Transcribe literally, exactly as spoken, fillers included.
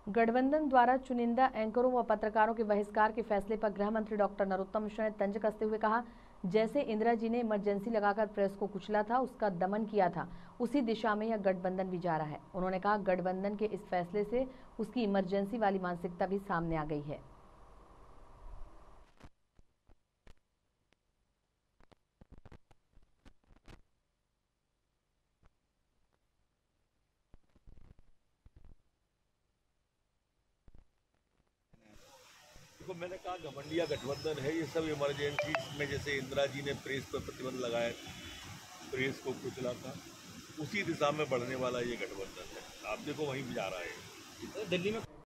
गठबंधन द्वारा चुनिंदा एंकरों व पत्रकारों के बहिष्कार के फैसले पर गृह मंत्री डॉक्टर नरोत्तम मिश्रा ने तंज कसते हुए कहा, जैसे इंदिरा जी ने इमरजेंसी लगाकर प्रेस को कुचला था, उसका दमन किया था, उसी दिशा में यह गठबंधन भी जा रहा है। उन्होंने कहा, गठबंधन के इस फैसले से उसकी इमरजेंसी वाली मानसिकता भी सामने आ गई है। तो मैंने कहा घमंडिया गठबंधन है, ये सब इमरजेंसी में जैसे इंदिरा जी ने प्रेस पर प्रतिबंध लगाया, प्रेस को कुचला था, उसी दिशा में बढ़ने वाला ये गठबंधन है। आप देखो वहीं भी जा रहा है। दिल्ली में